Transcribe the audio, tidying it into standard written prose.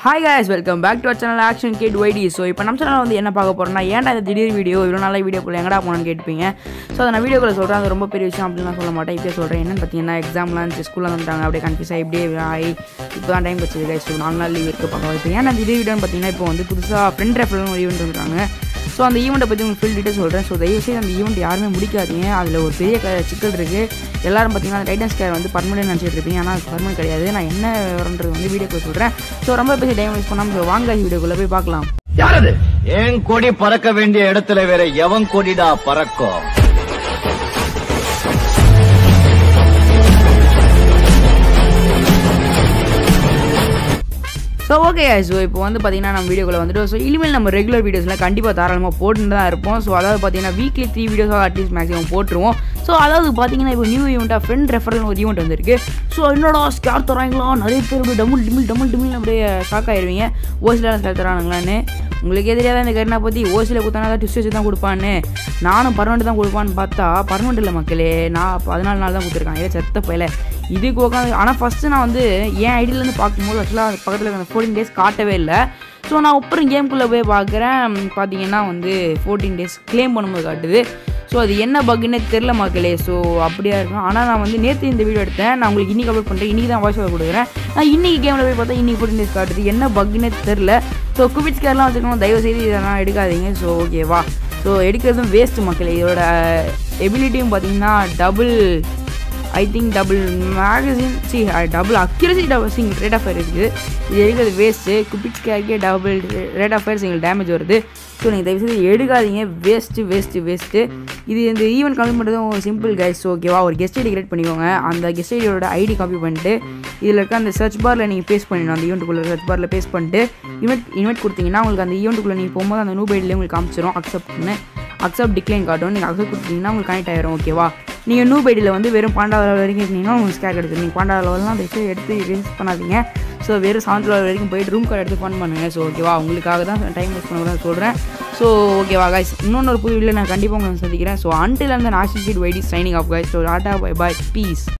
Hi guys, welcome back to our channel Action Kid YD. So இப்போ நம்ம சேனல்ல வந்து என்ன பார்க்க போறோம்னா ஏன்டா இந்த திடீர் வீடியோ இவ்வளவு நாளா வீடியோ போல எங்கடா போறேன்னு கேட்பீங்க. சோ அத நான் வீடியோக்குள்ள சொல்றேன். அது ரொம்ப பெரிய விஷயம் அப்படிலாம் சொல்ல மாட்டேன். இப்பவே சொல்றேன். என்னன்னு பாத்தீங்கன்னா எக்ஸாம்லாம் இருந்துச்சு, ஸ்கூல்ல வந்துட்டாங்க. அப்படியே கன்ஃபியூஸ் ஆகி இப்படியே ஆகி இப்போதான் டைம் வச்சது guys. ஸோ 4 நாள் லீவ் இருக்கு பார்க்கலாம். இப்போ ஏன்னா திடீர் வீடியோன்னு பாத்தீங்கன்னா இப்போ வந்து புதுசா ஃப்ரெண்ட் ரெஃபரல் ஒரு ஈவென்ட் வந்துருக்காங்க. ஸோ அந்த ஈவெண்ட்டை பற்றி உங்களுக்கு ஃபுல் டீட்டெயில் சொல்கிறேன். ஸோ தயவுசெய்து அந்த ஈவெண்ட் யாருமே முடிக்காதீங்க. அதில் ஒரு பெரிய சிக்கல் இருக்குது. எல்லாரும் பார்த்தீங்கன்னா டைட்டன்ஸ் கேர் வந்து பர்மனெண்ட் நினச்சிட்டு இருப்பீங்க. ஆனால் அது பர்மனெண்ட் கிடையாது. நான் என்ன வரன்றது வந்து வீடியோக்குள்ள சொல்கிறேன். ஸோ ரொம்ப பேசி டைம் வேஸ்ட் பண்ணாமல் வாங்க வீடியோக்குள்ளே போய் பார்க்கலாம். யாரது என் கொடி பறக்க வேண்டிய இடத்துல வேற எவன் கொடிடா பறக்கும்? ஸோ ஓகே ஸோ இப்போ வந்து பார்த்தீங்கன்னா நம்ம வீடியோக்குள்ள வந்துட்டு ஸோ இனிமேல் நம்ம ரெகுலர் வீடியோஸ்லாம் கண்டிப்பாக தாராளமாக போட்டுட்டு தான் இருப்போம். ஸோ அதாவது பார்த்தீங்கன்னா வீக்லி 3 வீடியோஸாக அட்லீஸ்ட் மேக்ஸிமம் போட்டுருவோம். ஸோ அதாவது பார்த்தீங்கன்னா இப்போ நியூ ஈவெண்ட்டாக ஃப்ரெண்ட் ரெஃபரல் ஒரு ஈவெண்ட் வந்திருக்கு. ஸோ என்னடா ஸ்கேர் தராங்களா, நிறைய பேர் அப்படியே டபுள் டிமில் அப்படியே ஷாக் ஆயிடுவீங்க. ஓசியில் ஸ்கேர் தரானுங்களான்னு உங்களுக்கே தெரியாத இந்த கருணா பற்றி. ஓசியில் கொடுத்தானா தான் டிஸ்ட் வச்சு தான் கொடுப்பான்னு, நானும் பர்மனெண்ட் தான் கொடுப்பான்னு பார்த்தா பர்மனெண்ட் இல்லை மக்களே, நான் 14 நாள் தான் கொடுத்துருக்காங்க. செத்த பையில இதுக்கு உட்காந்து. ஆனால் ஃபஸ்ட்டு நான் வந்து என் ஐடியிலேருந்து பார்க்கும்போது ஆக்சுவலாக பக்கத்தில் 14 டேஸ் காட்டவே இல்லை. ஸோ நான் அப்புறம் கேமுக்குள்ளே போய் பார்க்குறேன், பார்த்தீங்கன்னா வந்து 14 டேஸ் கிளைம் பண்ணும்போது காட்டுது. ஸோ அது என்ன பக்குன்னே தெரில மக்களே. ஸோ அப்படியா இருக்கும். ஆனால் நான் வந்து நேற்று இந்த வீடியோ எடுத்தேன், நான் உங்களுக்கு இன்றைக்கி அப்லோட் பண்ணுறேன். இன்றைக்கி தான் வாய்ஸ் ஓவர் கொடுக்குறேன். நான் இன்றைக்கி கேமில் போய் பார்த்தா இன்றைக்கி 14 டேஸ் காட்டுது. என்ன பக்குன்னே தெரில. ஸோ குவிட்ஸ் கேர்லாம் வச்சுக்கணும், தயவுசெய்து இதெல்லாம் எடுக்காதீங்க. ஸோ ஓகேவா. ஸோ எடுக்கிறதும் வேஸ்ட்டு மக்களே. இதோட எபிலிட்டியும் பார்த்தீங்கன்னா double magazine double accuracy, double single rate of fire இருக்குது. இது எடுக்கிறது வேஸ்ட்டு. குபிட்ஸ் கேருக்கே double rate of fire single damage வருது. ஸோ நீங்கள் தயவுசெய்து எடுக்காதீங்க. வேஸ்ட்டு. இது இந்த ஈவெண்ட் கம்மி பண்ணுறதும் சிம்பிள் கைஸ். ஓகேவா. ஒரு கெஸ்ட் ஐடி கிரியேட் பண்ணிக்கோங்க. அந்த கெஸ்ட் ஐடியோட ஐடி காப்பி பண்ணிட்டு இதில் இருக்க அந்த சர்ச் பாரில் நீங்கள் பேஸ்ட் பண்ணிடணும். அந்த ஈவெண்ட்டுக்குள்ளே சர்ச் பாரில் பேஸ்ட் பண்ணிட்டு இன்வைட் கொடுத்தீங்கன்னா உங்களுக்கு அந்த ஈவெண்ட்டுக்குள்ளே நீங்கள் போகும்போது அந்த நூப் ஐடியிலே உங்களுக்கு காமிச்சிடும். அக்செப்ட் டிக்ளைன் காட்டும். நீங்கள் அக்செப்ட் கொடுத்தீங்கன்னா உங்களுக்கு கனெக்ட் ஆயிரும். ஓகேவா. நீங்கள் நூப் ஐடியில் வந்து வெறும் 12வது லெவல் வரைக்கும் இருந்தீங்கன்னா உங்களுக்கு ஸ்கேர் கிடைச்சிடும். நீங்கள் 12வது லெவல்லாம் பெஸ்ட்டு எடுத்து வேஸ்ட் பண்ணாதீங்க. ஸோ வெறும் 7th லெவல் வரைக்கும் போயிட்டு ரூம் கார்டு எடுத்து ஃபன் பண்ணுங்கள். ஸோ ஓகேவா. உங்களுக்காக தான் டைம் வேஸ்ட் பண்ண சொல்கிறேன். ஸோ ஓகேவா கைஸ், இன்னொன்று புது வீடியோவில் நான் கண்டிப்பாக உங்களுக்கு சந்திக்கிறேன். ஸோ அன்டில் அந்த action kid YD signing off guys. So ta ta bye bye piece.